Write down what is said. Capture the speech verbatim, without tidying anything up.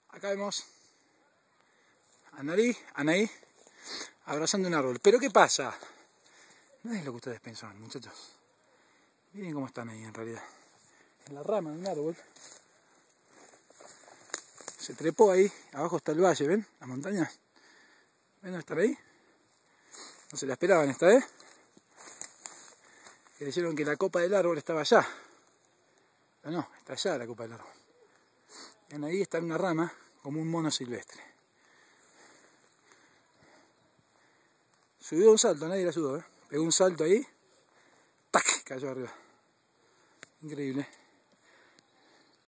Acá vemos a Anaí, Anaí abrazando un árbol. Pero ¿qué pasa? No es lo que ustedes pensaban, muchachos. Miren cómo están ahí en realidad. En la rama de un árbol. Se trepó ahí. Abajo está el valle, ¿ven? La montaña. ¿Ven dónde están ahí? No se la esperaban esta vez. Creyeron que la copa del árbol estaba allá. Pero no, está allá la copa del árbol. Y Anaí está en una rama como un mono silvestre. Subió un salto, nadie la ayudó, ¿eh? Pegó un salto ahí. ¡Tac! Cayó arriba. Increíble.